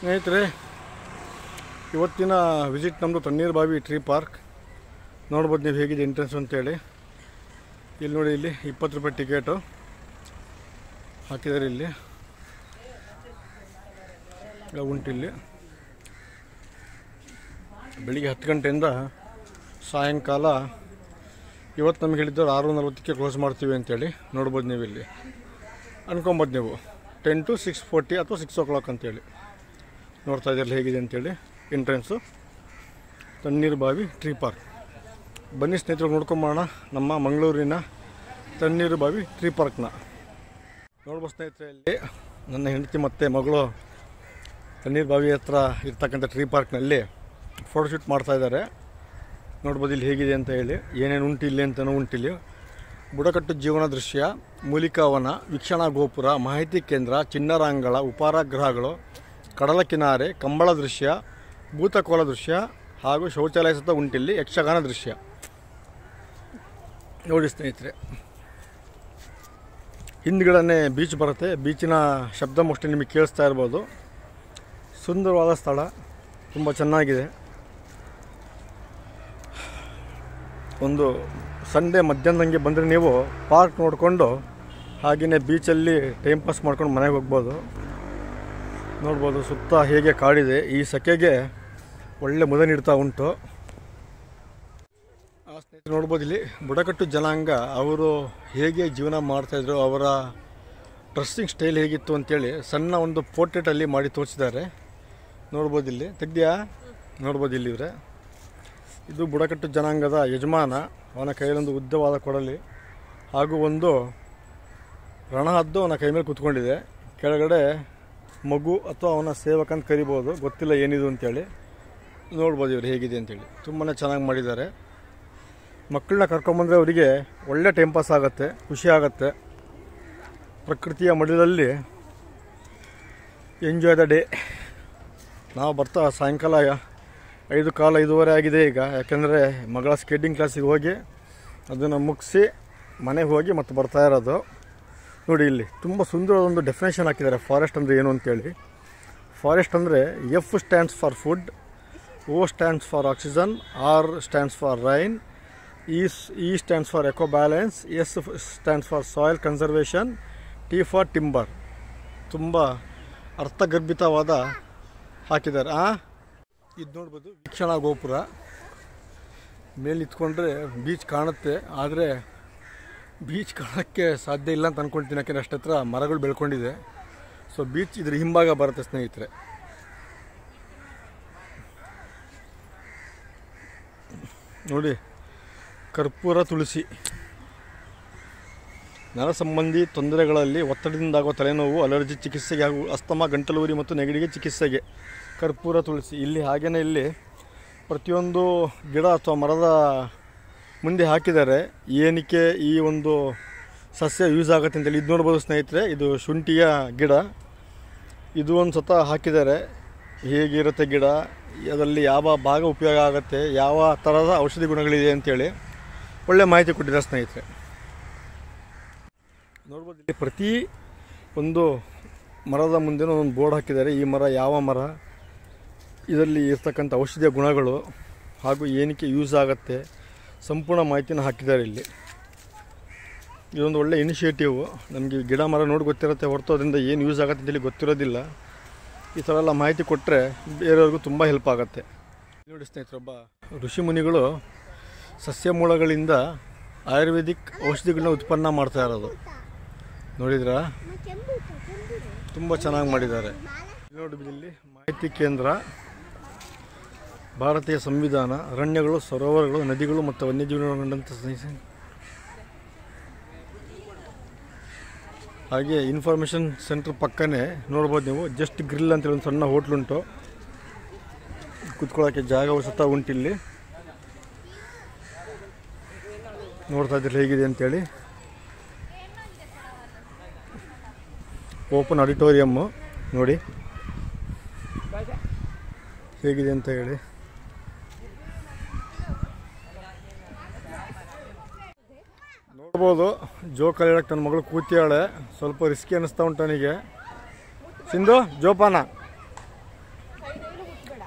ಸ್ನೇಹಿತರೆ, ಇವತ್ತಿನ ವಿಸಿಟ್ ನಮ್ಮದು ತಣ್ಣೀರುಬಾವಿ ಟ್ರೀ ಪಾರ್ಕ್. ನೋಡ್ಬೋದು ನೀವು ಹೇಗಿದೆ ಎಂಟ್ರೆನ್ಸ್ ಅಂತೇಳಿ. ಇಲ್ಲಿ ನೋಡಿ, ಇಲ್ಲಿ 20 ರೂಪಾಯಿ ಟಿಕೆಟು ಹಾಕಿದ್ದಾರೆ. ಇಲ್ಲಿ ಉಂಟಿಲ್ಲಿ ಬೆಳಿಗ್ಗೆ 10 ಗಂಟೆಯಿಂದ ಸಾಯಂಕಾಲ. ಇವತ್ತು ನಮಗೆ ಹೇಳಿದ್ದವ್ರು 6:40ಕ್ಕೆ ಕ್ಲೋಸ್ ಮಾಡ್ತೀವಿ ಅಂತೇಳಿ. ನೋಡ್ಬೋದು ನೀವು ಇಲ್ಲಿ ಅನ್ಕೊಬೋದು ನೀವು 10 to 6:40 ಅಥವಾ 6 o'clock ಅಂತೇಳಿ. ನೋಡ್ತಾ ಇದ್ದೀರಲ್ಲ ಹೇಗಿದೆ ಅಂತೇಳಿ ಎಂಟ್ರೆನ್ಸು ತಣ್ಣೀರುಬಾವಿ ಟ್ರೀ ಪಾರ್ಕ್. ಬನ್ನಿ ಸ್ನೇಹಿತರು, ನೋಡ್ಕೊಂಬೋಣ ನಮ್ಮ ಮಂಗಳೂರಿನ ತಣ್ಣೀರುಬಾವಿ ಟ್ರೀ ಪಾರ್ಕ್ನ. ನೋಡ್ಬೋದು ಸ್ನೇಹಿತರೆ, ಇಲ್ಲಿ ನನ್ನ ಹೆಂಡತಿ ಮತ್ತು ಮಗಳು ತಣ್ಣೀರುಬಾವಿ ಹತ್ರ ಇರ್ತಕ್ಕಂಥ ಟ್ರೀ ಪಾರ್ಕ್ನಲ್ಲಿ ಫೋಟೋಶೂಟ್ ಮಾಡ್ತಾಯಿದ್ದಾರೆ. ನೋಡ್ಬೋದು ಇಲ್ಲಿ ಹೇಗಿದೆ ಅಂತ ಹೇಳಿ, ಏನೇನು ಉಂಟಿಲ್ಲಿ ಅಂತಲೂ ಉಂಟಿಲ್ಲಿ. ಬುಡಕಟ್ಟು ಜೀವನ ದೃಶ್ಯ, ಮೂಲಿಕಾವನ, ವೀಕ್ಷಣಾ ಗೋಪುರ, ಮಾಹಿತಿ ಕೇಂದ್ರ, ಚಿಣ್ಣರಾಂಗಳ, ಉಪಹಾರಗೃಹಗಳು, ಕಡಲ ಕಿನಾರೆ, ಕಂಬಳ ದೃಶ್ಯ, ಭೂತಕೋಲ ದೃಶ್ಯ ಹಾಗೂ ಶೌಚಾಲಯ ಸಹ ಉಂಟಿಲ್ಲಿ. ಯಕ್ಷಗಾನ ದೃಶ್ಯ ನೋಡಿ ಸ್ನೇಹಿತರೆ. ಹಿಂದ್ಗಡೆ ಬೀಚ್ ಬರುತ್ತೆ. ಬೀಚಿನ ಶಬ್ದ ಮೋಸ್ಟ್ಲಿ ನಿಮಗೆ ಕೇಳಿಸ್ತಾ ಇರ್ಬೋದು. ಸುಂದರವಾದ ಸ್ಥಳ, ತುಂಬ ಚೆನ್ನಾಗಿದೆ. ಒಂದು ಸಂಡೇ ಮಧ್ಯಾಹ್ನದಂಗೆ ಬಂದರೆ ನೀವು ಪಾರ್ಕ್ ನೋಡಿಕೊಂಡು ಹಾಗೆಯೇ ಬೀಚಲ್ಲಿ ಟೈಮ್ ಪಾಸ್ ಮಾಡ್ಕೊಂಡು ಮನೆಗೆ ಹೋಗ್ಬೋದು. ನೋಡ್ಬೋದು ಸುತ್ತ ಹೇಗೆ ಕಾಡಿದೆ. ಈ ಸೆಕೆಗೆ ಒಳ್ಳೆ ಮುದ ನೀಡ್ತಾ ಉಂಟು. ಆ ಸ್ನೇಹಿತರು ನೋಡ್ಬೋದು ಇಲ್ಲಿ ಬುಡಕಟ್ಟು ಜನಾಂಗ ಅವರು ಹೇಗೆ ಜೀವನ ಮಾಡ್ತಾಯಿದ್ರು, ಅವರ ಡ್ರೆಸ್ಸಿಂಗ್ ಸ್ಟೈಲ್ ಹೇಗಿತ್ತು ಅಂತೇಳಿ ಸಣ್ಣ ಒಂದು ಪೋರ್ಟ್ರೇಟಲ್ಲಿ ಮಾಡಿ ತೋರಿಸಿದ್ದಾರೆ. ನೋಡ್ಬೋದು ಇಲ್ಲಿ ತೆಗ್ದ್ಯಾ. ನೋಡ್ಬೋದು ಇಲ್ಲಿ ಇವರೇ. ಇದು ಬುಡಕಟ್ಟು ಜನಾಂಗದ ಯಜಮಾನ. ಅವನ ಕೈಯಲ್ಲೊಂದು ಉದ್ದವಾದ ಕೊಡಲಿ ಹಾಗೂ ಒಂದು ರಣಹದ್ದು ಅವನ ಕೈ ಮೇಲೆ ಕೂತ್ಕೊಂಡಿದೆ. ಕೆಳಗಡೆ ಮಗು ಅಥವಾ ಅವನ ಸೇವಕ ಅಂತ ಕರಿಬೋದು, ಗೊತ್ತಿಲ್ಲ ಏನಿದು ಅಂತೇಳಿ. ನೋಡ್ಬೋದು ಇವರು ಹೇಗಿದೆ ಅಂತೇಳಿ. ತುಂಬಾ ಚೆನ್ನಾಗಿ ಮಾಡಿದ್ದಾರೆ. ಮಕ್ಕಳನ್ನ ಕರ್ಕೊಂಬಂದರೆ ಅವರಿಗೆ ಒಳ್ಳೆ ಟೈಮ್ ಪಾಸ್ ಆಗುತ್ತೆ, ಖುಷಿ ಆಗುತ್ತೆ. ಪ್ರಕೃತಿಯ ಮಡಿಲಲ್ಲಿ ಎಂಜಾಯ್ ದ ಡೇ. ನಾವು ಬರ್ತಾ ಸಾಯಂಕಾಲ 5:15 ಆಗಿದೆ ಈಗ. ಯಾಕೆಂದರೆ ಮಗಳ ಸ್ಕೇಟಿಂಗ್ ಕ್ಲಾಸಿಗೆ ಹೋಗಿ ಅದನ್ನು ಮುಗಿಸಿ ಮನೆಗೆ ಹೋಗಿ ಮತ್ತೆ ಬರ್ತಾ ಇರೋದು. ನೋಡಿ ಇಲ್ಲಿ ತುಂಬ ಸುಂದರವಾದ ಒಂದು ಡೆಫಿನೇಷನ್ ಹಾಕಿದ್ದಾರೆ ಫಾರೆಸ್ಟ್ ಅಂದರೆ ಏನು ಅಂತೇಳಿ. ಫಾರೆಸ್ಟ್ ಅಂದರೆ F stands for food, O stands for oxygen, R stands for rain, E stands for eco balance, S stands for soil conservation, T for timber. ತುಂಬ ಅರ್ಥಗರ್ಭಿತವಾದ ಹಾಕಿದ್ದಾರೆ. ಇದು ನೋಡ್ಬೋದು ವೀಕ್ಷಣಾ ಗೋಪುರ. ಮೇಲೆ ನಿಂತ್ಕೊಂಡ್ರೆ ಬೀಚ್ ಕಾಣುತ್ತೆ, ಆದರೆ ಬೀಚ್ ಕಾಣೋಕ್ಕೆ ಸಾಧ್ಯ ಇಲ್ಲ ಅಂತ ಅಂದ್ಕೊಳ್ತೀನಿ. ಯಾಕೆಂದರೆ ಅಷ್ಟು ಹತ್ರ ಮರಗಳು ಬೆಳ್ಕೊಂಡಿದೆ. ಸೊ ಬೀಚ್ ಇದ್ರ ಹಿಂಭಾಗ ಬರುತ್ತೆ ಸ್ನೇಹಿತರೆ. ನೋಡಿ, ಕರ್ಪೂರ ತುಳಸಿ. ನರ ಸಂಬಂಧಿ ತೊಂದರೆಗಳಲ್ಲಿ ಒತ್ತಡದಿಂದಾಗುವ ತಲೆನೋವು, ಅಲರ್ಜಿ ಚಿಕಿತ್ಸೆಗೆ ಹಾಗೂ ಅಸ್ತಮಾ, ಗಂಟಲು ಉರಿ ಮತ್ತು ನೆಗಡಿಗೆ ಚಿಕಿತ್ಸೆಗೆ ಕರ್ಪೂರ ತುಳಸಿ. ಇಲ್ಲಿ ಹಾಗೆಯೇ ಇಲ್ಲಿ ಪ್ರತಿಯೊಂದು ಗಿಡ ಅಥವಾ ಮರದ ಮುಂದೆ ಹಾಕಿದ್ದಾರೆ ಏನಕ್ಕೆ ಈ ಒಂದು ಸಸ್ಯ ಯೂಸ್ ಆಗುತ್ತೆ ಅಂತೇಳಿ. ಇದು ನೋಡ್ಬೋದು ಸ್ನೇಹಿತರೆ, ಇದು ಶುಂಠಿಯ ಗಿಡ. ಇದು ಒಂದು ಸತ ಹಾಕಿದ್ದಾರೆ. ಹೇಗಿರುತ್ತೆ ಗಿಡ, ಅದರಲ್ಲಿ ಯಾವ ಭಾಗ ಉಪಯೋಗ ಆಗುತ್ತೆ, ಯಾವ ಥರದ ಔಷಧಿ ಗುಣಗಳಿದೆ ಅಂತೇಳಿ ಒಳ್ಳೆ ಮಾಹಿತಿ ಕೊಟ್ಟಿದ್ದಾರೆ ಸ್ನೇಹಿತರೆ. ನೋಡ್ಬೋದು ಇಲ್ಲಿ ಪ್ರತಿ ಒಂದು ಮರದ ಮುಂದೆ ಒಂದು ಬೋರ್ಡ್ ಹಾಕಿದ್ದಾರೆ. ಈ ಮರ ಯಾವ ಮರ, ಇದರಲ್ಲಿ ಇರ್ತಕ್ಕಂಥ ಔಷಧಿಯ ಗುಣಗಳು ಹಾಗೂ ಏನಕ್ಕೆ ಯೂಸ್ ಆಗುತ್ತೆ ಸಂಪೂರ್ಣ ಮಾಹಿತಿನ ಹಾಕಿದ್ದಾರೆ ಇಲ್ಲಿ. ಇದೊಂದು ಒಳ್ಳೆ ಇನಿಷಿಯೇಟಿವ್. ನಮಗೆ ಗಿಡ ಮರ ನೋಡಿ ಗೊತ್ತಿರುತ್ತೆ ಹೊರತು ಅದರಿಂದ ಏನು ಯೂಸ್ ಆಗುತ್ತೆ ಅಂತೇಳಿ ಗೊತ್ತಿರೋದಿಲ್ಲ. ಈ ಥರ ಎಲ್ಲ ಮಾಹಿತಿ ಕೊಟ್ಟರೆ ಬೇರೆಯವ್ರಿಗೂ ತುಂಬ ಹೆಲ್ಪ್ ಆಗುತ್ತೆ. ನೋಡಿ ಸ್ನೇಹಿತರೆ, ಒಬ್ಬ ಋಷಿ ಮುನಿಗಳು ಸಸ್ಯ ಮೂಲಗಳಿಂದ ಆಯುರ್ವೇದಿಕ್ ಔಷಧಿಗಳನ್ನ ಉತ್ಪನ್ನ ಮಾಡ್ತಾ ಇರೋದು ನೋಡಿದ್ರಾ? ತುಂಬ ಚೆನ್ನಾಗಿ ಮಾಡಿದ್ದಾರೆ. ನೋಡಿ ಇಲ್ಲಿ ಮಾಹಿತಿ ಕೇಂದ್ರ, ಭಾರತೀಯ ಸಂವಿಧಾನ, ಅರಣ್ಯಗಳು, ಸರೋವರಗಳು, ನದಿಗಳು ಮತ್ತು ವನ್ಯಜೀವಿಗಳಂಥ ಹಾಗೆ ಇನ್ಫಾರ್ಮೇಷನ್ ಸೆಂಟರ್ ಪಕ್ಕನೇ ನೋಡ್ಬೋದು ನೀವು. ಜಸ್ಟ್ ಗ್ರಿಲ್ ಅಂತೇಳಿ ಒಂದು ಸಣ್ಣ ಹೋಟ್ಲುಂಟು, ಕುತ್ಕೊಳ್ಳೋಕ್ಕೆ ಜಾಗಗಳು ಸಹ ಉಂಟಿಲ್ಲಿ. ನೋಡ್ತಾ ಇದ್ದೀರಿ ಹೇಗಿದೆ ಅಂತೇಳಿ. ಓಪನ್ ಆಡಿಟೋರಿಯಮ್ಮು ನೋಡಿ ಹೇಗಿದೆ ಅಂತ ಹೇಳಿ. ನೋಡ್ಬೋದು ಜೋಕಾಲಿ ಹೇಳಕ್ಕೆ ನನ್ನ ಮಗಳು ಕೂತಿಯಾಳೆ. ಸ್ವಲ್ಪ ರಿಸ್ಕಿ ಅನ್ನಿಸ್ತಾ ಉಂಟು ನನಗೆ. ಸಿಂಧು ಜೋಪಾನ.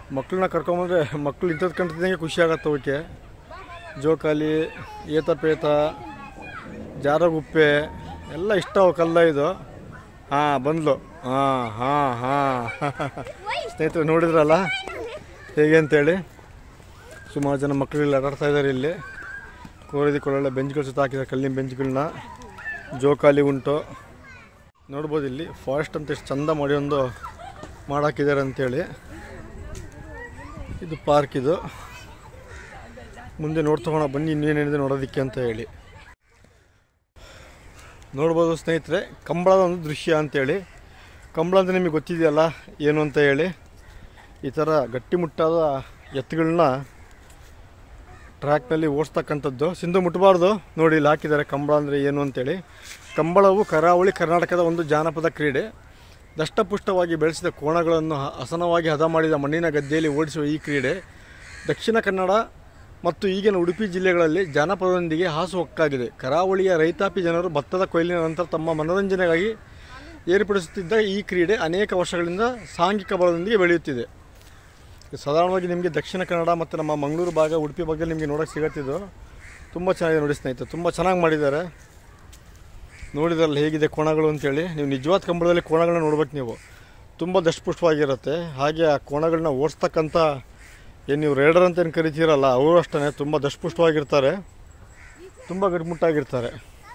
ಮಕ್ಕಳನ್ನ ಕರ್ಕೊಂಬಂದರೆ ಮಕ್ಕಳು ಇಂಥದ್ದು ಕಂಡಿದ್ದಂಗೆ ಖುಷಿ ಆಗತ್ತೆ ಅವಕ್ಕೆ. ಜೋಕಾಲಿ, ಏತಪೇತ, ಜಾರಗುಪ್ಪೆ ಎಲ್ಲ ಇಷ್ಟ ಅವಕ್ಕೆಲ್ಲ ಇದು. ಹಾಂ ಬಂದ್ಲು. ಹಾಂ ಸ್ನೇಹಿತರೆ ನೋಡಿದ್ರಲ್ಲ ಹೇಗೆ ಅಂತೇಳಿ. ಸುಮಾರು ಜನ ಮಕ್ಕಳೆಲ್ಲ ಆಟಾಡ್ತಾ ಇದ್ದಾರೆ ಇಲ್ಲಿ. ಕೋರಿಕೊಳ್ಳೆ ಬೆಂಚ್ಗಳು ಸುತ್ತ ಹಾಕಿದ್ದಾರೆ, ಕಲ್ಲಿನ ಬೆಂಚ್ಗಳನ್ನ. ಜೋಕಾಲಿ ಉಂಟು ನೋಡ್ಬೋದು. ಇಲ್ಲಿ ಫಾರೆಸ್ಟ್ ಅಂತ ಎಷ್ಟು ಚಂದ ಮಾಡಿ ಒಂದು ಮಾಡಾಕಿದ್ದಾರೆ ಅಂತೇಳಿ. ಇದು ಪಾರ್ಕ್. ಇದು ಮುಂದೆ ನೋಡ್ತಗೋಣ ಬನ್ನಿ ಇನ್ನೇನಿದೆ ನೋಡೋದಕ್ಕೆ ಅಂತ ಹೇಳಿ. ನೋಡ್ಬೋದು ಸ್ನೇಹಿತರೆ, ಕಂಬಳದ ಒಂದು ದೃಶ್ಯ ಅಂತೇಳಿ. ಕಂಬಳ ಅಂದರೆ ನಿಮಗೆ ಗೊತ್ತಿದೆಯಲ್ಲ ಏನು ಅಂತ ಹೇಳಿ. ಈ ಥರ ಗಟ್ಟಿಮುಟ್ಟಾದ ಎತ್ತುಗಳನ್ನ ಟ್ರ್ಯಾಕ್ನಲ್ಲಿ ಓಡಿಸ್ತಕ್ಕಂಥದ್ದು. ಸಿಂಧು ಮುಟ್ಟಬಾರ್ದು ನೋಡಿ, ಇಲ್ಲಿ ಹಾಕಿದ್ದಾರೆ ಕಂಬಳ ಅಂದರೆ ಏನು ಅಂತೇಳಿ. ಕಂಬಳವು ಕರಾವಳಿ ಕರ್ನಾಟಕದ ಒಂದು ಜಾನಪದ ಕ್ರೀಡೆ. ದಷ್ಟಪುಷ್ಟವಾಗಿ ಬೆಳೆಸಿದ ಕೋಣಗಳನ್ನು ಹಸನವಾಗಿ ಹದ ಮಾಡಿದ ಮಣ್ಣಿನ ಗದ್ದೆಯಲ್ಲಿ ಓಡಿಸುವ ಈ ಕ್ರೀಡೆ ದಕ್ಷಿಣ ಕನ್ನಡ ಮತ್ತು ಈಗಿನ ಉಡುಪಿ ಜಿಲ್ಲೆಗಳಲ್ಲಿ ಜಾನಪದದೊಂದಿಗೆ ಹಾಸುಹೊಕ್ಕಾಗಿದೆ. ಕರಾವಳಿಯ ರೈತಾಪಿ ಜನರು ಭತ್ತದ ಕೊಯ್ಲಿನ ನಂತರ ತಮ್ಮ ಮನೋರಂಜನೆಗಾಗಿ ಏರ್ಪಡಿಸುತ್ತಿದ್ದ ಈ ಕ್ರೀಡೆ ಅನೇಕ ವರ್ಷಗಳಿಂದ ಸಾಂಘಿಕ ಬಲದೊಂದಿಗೆ ಬೆಳೆಯುತ್ತಿದೆ. ಸಾಧಾರಣವಾಗಿ ನಿಮಗೆ ದಕ್ಷಿಣ ಕನ್ನಡ ಮತ್ತು ನಮ್ಮ ಮಂಗಳೂರು ಭಾಗ, ಉಡುಪಿ ಭಾಗದಲ್ಲಿ ನಿಮಗೆ ನೋಡೋಕ್ಕೆ ಸಿಗುತ್ತಿದ್ದು. ತುಂಬ ಚೆನ್ನಾಗಿದೆ ನೋಡಿ ಸ್ನೇಹಿತರೆ, ತುಂಬ ಚೆನ್ನಾಗಿ ಮಾಡಿದ್ದಾರೆ. ನೋಡಿದ್ರಲ್ಲ ಹೇಗಿದೆ ಕೋಣಗಳು ಅಂತೇಳಿ. ನೀವು ನಿಜವಾದ ಕಂಬಳದಲ್ಲಿ ಕೋಣಗಳನ್ನ ನೋಡ್ಬೇಕು ನೀವು. ತುಂಬ ದಷ್ಟಪುಷ್ಟವಾಗಿರುತ್ತೆ. ಹಾಗೆ ಆ ಕೋಣಗಳನ್ನ ಓಡಿಸ್ತಕ್ಕಂಥ ಏನು ನೀವು ರೈಡರ್ ಅಂತ ಏನು ಕರಿತೀರಲ್ಲ, ಅವರು ಅಷ್ಟೇ ತುಂಬ ದಷ್ಟಪುಷ್ಟವಾಗಿರ್ತಾರೆ, ತುಂಬ ಗಟ್ಟಿಮುಟ್ಟಾಗಿರ್ತಾರೆ.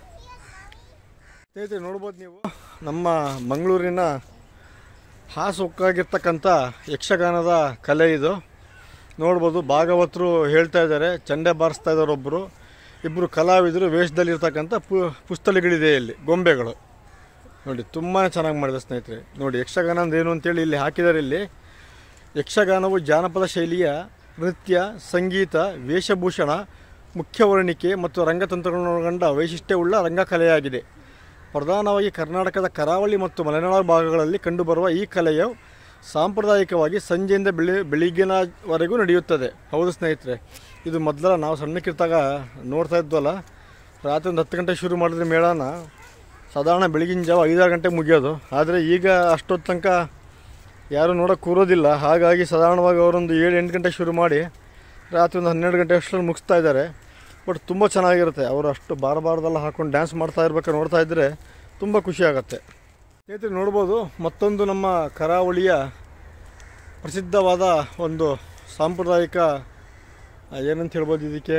ಸ್ನೇಹಿತರೆ ನೋಡ್ಬೋದು ನೀವು, ನಮ್ಮ ಮಂಗಳೂರಿನ ಹಾಸುಹೊಕ್ಕಾಗಿರ್ತಕ್ಕಂಥ ಯಕ್ಷಗಾನದ ಕಲೆ ಇದು. ನೋಡ್ಬೋದು ಭಾಗವತರು ಹೇಳ್ತಾ ಇದ್ದಾರೆ, ಚಂಡೆ ಬಾರಿಸ್ತಾ ಇದ್ದಾರೆ ಒಬ್ಬರು. ಇಬ್ಬರು ಕಲಾವಿದರು ವೇಷದಲ್ಲಿರ್ತಕ್ಕಂಥ ಪುಸ್ತಳಿಗಳಿದೆ ಇಲ್ಲಿ, ಗೊಂಬೆಗಳು ನೋಡಿ. ತುಂಬಾ ಚೆನ್ನಾಗಿ ಮಾಡಿದೆ ಸ್ನೇಹಿತರೆ. ನೋಡಿ ಯಕ್ಷಗಾನ ಅಂದ್ರೆ ಏನು ಅಂತೇಳಿ ಇಲ್ಲಿ ಹಾಕಿದ್ದಾರೆ. ಇಲ್ಲಿ ಯಕ್ಷಗಾನವು ಜಾನಪದ ಶೈಲಿಯ ನೃತ್ಯ, ಸಂಗೀತ, ವೇಷಭೂಷಣ, ಮುಖ್ಯವರ್ಣಿಕೆ ಮತ್ತು ರಂಗತಂತ್ರಗಳನ್ನು ಒಳಗೊಂಡ ವೈಶಿಷ್ಟ್ಯವುಳ್ಳ ರಂಗಕಲೆಯಾಗಿದೆ. ಪ್ರಧಾನವಾಗಿ ಕರ್ನಾಟಕದ ಕರಾವಳಿ ಮತ್ತು ಮಲೆನಾಡು ಭಾಗಗಳಲ್ಲಿ ಕಂಡುಬರುವ ಈ ಕಲೆಯು ಸಾಂಪ್ರದಾಯಿಕವಾಗಿ ಸಂಜೆಯಿಂದ ಬೆಳಿಗ್ಗಿನವರೆಗೂ ನಡೆಯುತ್ತದೆ. ಹೌದು ಸ್ನೇಹಿತರೆ, ಇದು ಮೊದಲ ನಾವು ಸಣ್ಣಕ್ಕಿರ್ತಾಗ ನೋಡ್ತಾ ಇದ್ವಲ್ಲ, ರಾತ್ರಿ ಒಂದು 10 ಗಂಟೆ ಶುರು ಮಾಡಿದ್ರೆ ಮೇಳನ ಸಾಧಾರಣ ಬೆಳಗಿನ ಜಾವ 5-6 ಗಂಟೆಗೆ ಮುಗಿಯೋದು. ಆದರೆ ಈಗ ಅಷ್ಟೊತ್ತು ತನಕ ಯಾರೂ ನೋಡೋಕ್ಕೆ ಕೂರೋದಿಲ್ಲ. ಹಾಗಾಗಿ ಸಾಧಾರಣವಾಗಿ ಅವರೊಂದು 7-8 ಗಂಟೆ ಶುರು ಮಾಡಿ ರಾತ್ರಿ ಒಂದು 12 ಗಂಟೆ ಅಷ್ಟರಲ್ಲಿ ಮುಗಿಸ್ತಾ ಇದ್ದಾರೆ. ಬಟ್ ತುಂಬ ಚೆನ್ನಾಗಿರುತ್ತೆ. ಅವರು ಅಷ್ಟು ಬಾರದೆಲ್ಲ ಹಾಕ್ಕೊಂಡು ಡ್ಯಾನ್ಸ್ ಮಾಡ್ತಾ ಇರ್ಬೇಕಾದ್ರೆ ನೋಡ್ತಾ ಇದ್ದರೆ ತುಂಬ ಖುಷಿ ಆಗುತ್ತೆ. ಸ್ನೇಹಿತರೆ ನೋಡ್ಬೋದು, ಮತ್ತೊಂದು ನಮ್ಮ ಕರಾವಳಿಯ ಪ್ರಸಿದ್ಧವಾದ ಒಂದು ಸಾಂಪ್ರದಾಯಿಕ ಏನಂತ ಹೇಳ್ಬೋದು ಇದಕ್ಕೆ,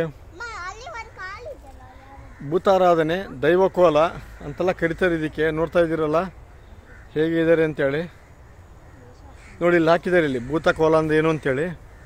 ಭೂತಾರಾಧನೆ, ದೈವಕೋಲ ಅಂತೆಲ್ಲ ಕರಿತಾರೆ ಇದಕ್ಕೆ. ನೋಡ್ತಾ ಇದ್ದೀರಲ್ಲ ಹೇಗಿದ್ದಾರೆ ಅಂತೇಳಿ. ನೋಡಿ ಇಲ್ಲಿ ಹಾಕಿದ್ದಾರೆ, ಇಲ್ಲಿ ಭೂತಕೋಲ ಅಂದರೆ ಏನು ಅಂತೇಳಿ.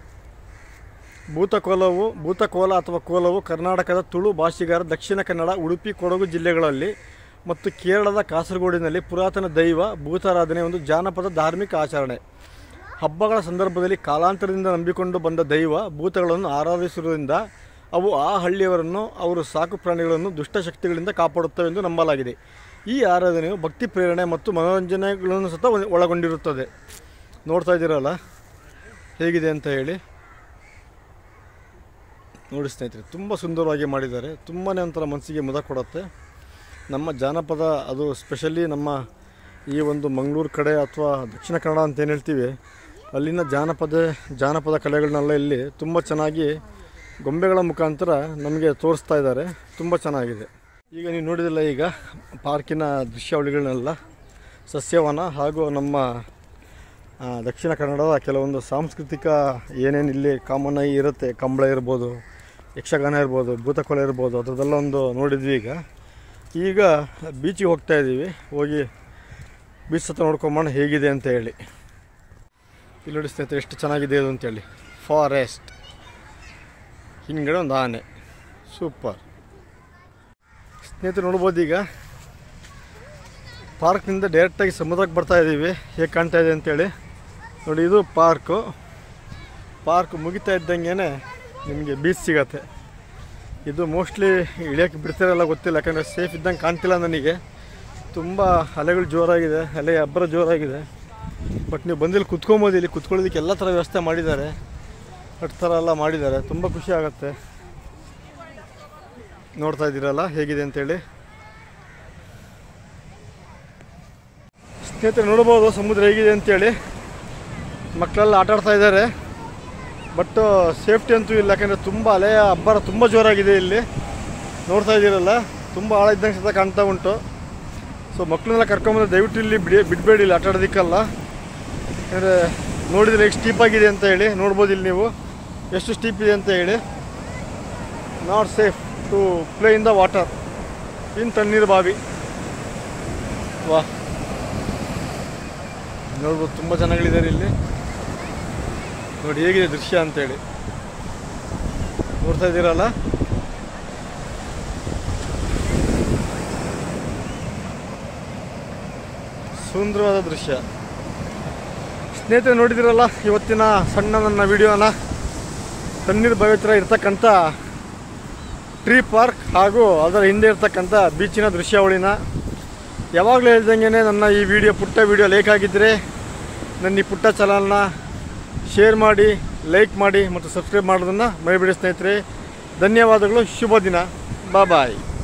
ಭೂತಕೋಲ ಅಥವಾ ಕೋಲವು ಕರ್ನಾಟಕದ ತುಳು ಭಾಷಿಗಾರ, ದಕ್ಷಿಣ ಕನ್ನಡ, ಉಡುಪಿ, ಕೊಡಗು ಜಿಲ್ಲೆಗಳಲ್ಲಿ ಮತ್ತು ಕೇರಳದ ಕಾಸರಗೋಡಿನಲ್ಲಿ ಪುರಾತನ ದೈವ ಭೂತಾರಾಧನೆ ಒಂದು ಜಾನಪದ ಧಾರ್ಮಿಕ ಆಚರಣೆ. ಹಬ್ಬಗಳ ಸಂದರ್ಭದಲ್ಲಿ ಕಾಲಾಂತರದಿಂದ ನಂಬಿಕೊಂಡು ಬಂದ ದೈವ ಭೂತಗಳನ್ನು ಆರಾಧಿಸುವುದರಿಂದ ಅವು ಆ ಹಳ್ಳಿಯವರನ್ನು, ಅವರು ಸಾಕು ಪ್ರಾಣಿಗಳನ್ನು ದುಷ್ಟಶಕ್ತಿಗಳಿಂದ ಕಾಪಾಡುತ್ತವೆ ಎಂದು ನಂಬಲಾಗಿದೆ. ಈ ಆರಾಧನೆಯು ಭಕ್ತಿ, ಪ್ರೇರಣೆ ಮತ್ತು ಮನೋರಂಜನೆಗಳನ್ನು ಸಹ ಒಳಗೊಂಡಿರುತ್ತದೆ. ನೋಡ್ತಾ ಇದ್ದೀರಲ್ಲ ಹೇಗಿದೆ ಅಂತ ಹೇಳಿ. ನೋಡಿ ಸ್ನೇಹಿತರೆ, ತುಂಬ ಸುಂದರವಾಗಿ ಮಾಡಿದ್ದಾರೆ. ತುಂಬಾ ಒಂಥರ ಮನಸ್ಸಿಗೆ ಮುದ ಕೊಡುತ್ತೆ. ನಮ್ಮ ಜಾನಪದ, ಅದು ಸ್ಪೆಷಲಿ ನಮ್ಮ ಈ ಒಂದು ಮಂಗಳೂರು ಕಡೆ ಅಥವಾ ದಕ್ಷಿಣ ಕನ್ನಡ ಅಂತ ಏನು ಹೇಳ್ತೀವಿ, ಅಲ್ಲಿನ ಜಾನಪದ ಕಲೆಗಳನ್ನೆಲ್ಲ ಇಲ್ಲಿ ತುಂಬ ಚೆನ್ನಾಗಿ ಗೊಂಬೆಗಳ ಮುಖಾಂತರ ನಮಗೆ ತೋರಿಸ್ತಾ ಇದ್ದಾರೆ. ತುಂಬ ಚೆನ್ನಾಗಿದೆ. ಈಗ ನೀವು ನೋಡಿದಿಲ್ಲ, ಈಗ ಪಾರ್ಕಿನ ದೃಶ್ಯಾವಳಿಗಳನ್ನೆಲ್ಲ ಸಸ್ಯವನ ಹಾಗೂ ನಮ್ಮ ದಕ್ಷಿಣ ಕನ್ನಡದ ಕೆಲವೊಂದು ಸಾಂಸ್ಕೃತಿಕ ಏನೇನು ಇಲ್ಲಿ ಕಾಮನ್ ಆಗಿ ಇರುತ್ತೆ, ಕಂಬಳ ಇರ್ಬೋದು, ಯಕ್ಷಗಾನ ಇರ್ಬೋದು, ಭೂತಕೋಲ ಇರ್ಬೋದು, ಅದರದ್ದೆಲ್ಲ ಒಂದು ನೋಡಿದ್ವಿ. ಈಗ ಬೀಚಿಗೆ ಹೋಗ್ತಾ ಇದ್ದೀವಿ. ಹೋಗಿ ಬೀಚ್ ಹತ್ರ ನೋಡ್ಕೊಂಬೋಣ ಹೇಗಿದೆ ಅಂತ ಹೇಳಿ. ಇಲ್ಲಿ ನೋಡಿ ಸ್ನೇಹಿತರೆ ಎಷ್ಟು ಚೆನ್ನಾಗಿದೆ ಅದು ಅಂತೇಳಿ. ಫಾರೆಸ್ಟ್ ಹಿಂಗಡೆ ಒಂದು ಆನೆ, ಸೂಪರ್ ಸ್ನೇಹಿತರೆ. ನೋಡ್ಬೋದು ಈಗ ಪಾರ್ಕ್ನಿಂದ ಡೈರೆಕ್ಟಾಗಿ ಸಮುದ್ರಕ್ಕೆ ಬರ್ತಾ ಇದ್ದೀವಿ. ಹೇಗೆ ಕಾಣ್ತಾ ಇದೆ ಅಂತೇಳಿ ನೋಡಿ. ಇದು ಪಾರ್ಕ್ ಮುಗಿತಾ ಇದ್ದಂಗೆ ನಿಮಗೆ ಬೀಚ್ ಸಿಗತ್ತೆ. ಇದು ಮೋಸ್ಟ್ಲಿ ಇಳಿಯೋಕ್ಕೆ ಬಿಡ್ತಾರಲ್ಲ ಗೊತ್ತಿಲ್ಲ, ಯಾಕಂದರೆ ಸೇಫ್ ಇದ್ದಂಗೆ ಕಾಣ್ತಿಲ್ಲ ನನಗೆ. ತುಂಬ ಅಲೆಗಳು ಜೋರಾಗಿದೆ, ಅಲೆ ಅಬ್ಬರ ಜೋರಾಗಿದೆ. ಬಟ್ ನೀವು ಬಂದಿಲ್ಲಿ ಕುತ್ಕೊಬೋದು. ಇಲ್ಲಿ ಕುತ್ಕೊಳ್ಳೋದಕ್ಕೆ ಎಲ್ಲ ಥರ ವ್ಯವಸ್ಥೆ ಮಾಡಿದ್ದಾರೆ, ಅಷ್ಟು ಥರ ಎಲ್ಲ ಮಾಡಿದ್ದಾರೆ. ತುಂಬ ಖುಷಿ ಆಗುತ್ತೆ. ನೋಡ್ತಾ ಇದ್ದೀರಲ್ಲ ಹೇಗಿದೆ ಅಂತೇಳಿ. ಸ್ನೇಹಿತರೆ ನೋಡ್ಬೋದು ಸಮುದ್ರ ಹೇಗಿದೆ ಅಂತೇಳಿ. ಮಕ್ಕಳೆಲ್ಲ ಆಟಾಡ್ತಾ ಇದ್ದಾರೆ. ಬಟ್ ಸೇಫ್ಟಿ ಅಂತೂ ಇಲ್ಲ, ಯಾಕಂದರೆ ತುಂಬ ಅಲೆಯ ಅಬ್ಬರ ತುಂಬ ಜೋರಾಗಿದೆ ಇಲ್ಲಿ. ನೋಡ್ತಾ ಇದ್ದೀರಲ್ಲ, ತುಂಬ ಆಳ ಇದ್ದಂಗೆ ಸಹ ಕಾಣ್ತಾ ಉಂಟು. ಸೊ ಮಕ್ಕಳನ್ನೆಲ್ಲ ಕರ್ಕೊಂಬಂದ್ರೆ ದಯವಿಟ್ಟು ಇಲ್ಲಿ ಬಿಡಬೇಡಿ, ಇಲ್ಲಿ ಆಟ ಆಡೋದಕ್ಕಲ್ಲ. ಯಾಕಂದರೆ ನೋಡಿದರೆ ಎಷ್ಟು ಸ್ಟೀಪ್ ಆಗಿದೆ ಅಂತ ಹೇಳಿ. ನೋಡ್ಬೋದು ಇಲ್ಲಿ ನೀವು ಎಷ್ಟು ಸ್ಟೀಪ್ ಇದೆ ಅಂತ ಹೇಳಿ. Not safe to play in the water ಇನ್ ತಣ್ಣೀರುಬಾವಿ. ವಾ, ನೋಡ್ಬೋದು ತುಂಬ ಜನಗಳಿದ್ದಾರೆ ಇಲ್ಲಿ. ನೋಡಿ ಹೇಗಿದೆ ದೃಶ್ಯ ಅಂತೇಳಿ. ನೋಡ್ತಾ ಇದ್ದೀರಲ್ಲ, ಸುಂದರವಾದ ದೃಶ್ಯ. ಸ್ನೇಹಿತರೆ ನೋಡಿದಿರಲ್ಲ ಇವತ್ತಿನ ಸಣ್ಣ ನನ್ನ ವಿಡಿಯೋನ. ತಣ್ಣೀರುಬಾವಿ ಹತ್ರ ಇರ್ತಕ್ಕಂಥ ಟ್ರೀ ಪಾರ್ಕ್ ಹಾಗೂ ಅದರ ಹಿಂದೆ ಇರ್ತಕ್ಕಂಥ ಬೀಚಿನ ದೃಶ್ಯಾವಳಿನ. ಯಾವಾಗಲೂ ಹೇಳ್ದಂಗೆ ನನ್ನ ಈ ಪುಟ್ಟ ವಿಡಿಯೋ ಲೈಕ್ ಆಗಿದ್ದರೆ ನನ್ನ ಈ ಪುಟ್ಟ ಚಾನಲ್ನ ಶೇರ್ ಮಾಡಿ, ಲೈಕ್ ಮಾಡಿ ಮತ್ತು ಸಬ್ಸ್ಕ್ರೈಬ್ ಮಾಡೋದನ್ನು ಮರಿಬೇಡಿ ಸ್ನೇಹಿತರೆ. ಧನ್ಯವಾದಗಳು. ಶುಭ ದಿನ. ಬಾಯ್.